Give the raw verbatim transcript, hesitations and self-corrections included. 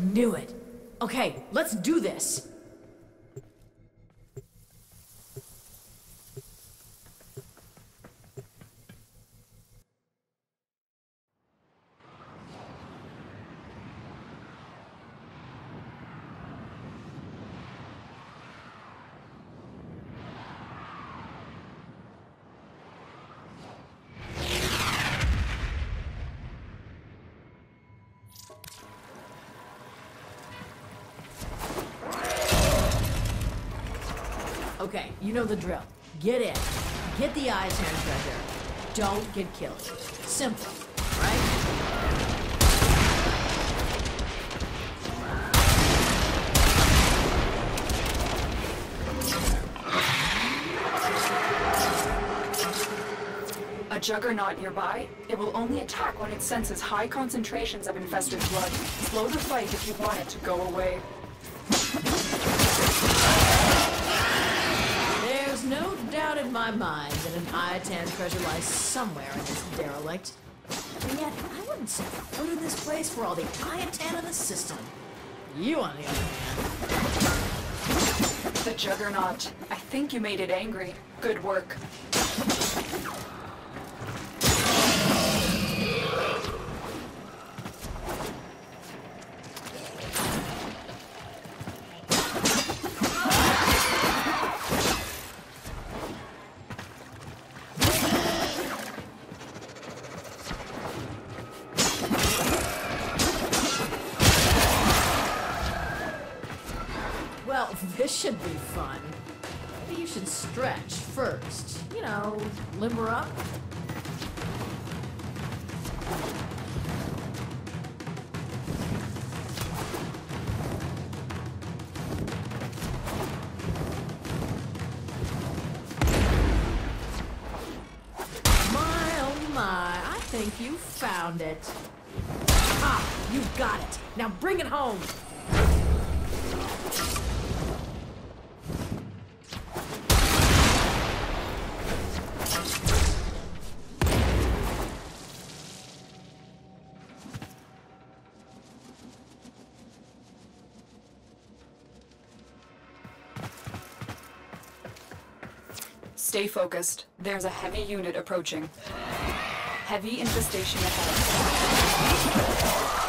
knew it. Okay, let's do this. Okay, you know the drill. Get in. Get the Eye ten treasure. Don't get killed. Simple, right? A juggernaut nearby? It will only attack when it senses high concentrations of infested blood. Slow the fight if you want it to go away. There's no doubt in my mind that an Eye ten treasure lies somewhere in this derelict. And yet, I wouldn't set foot in this place for all the Eye ten in the system. You, on the other hand. The juggernaut. I think you made it angry. Good work. Well, this should be fun. Maybe you should stretch first. You know, limber up. My, oh my, I think you found it. Ah, you got it. Now bring it home. Stay focused. There's a heavy unit approaching. Heavy infestation ahead.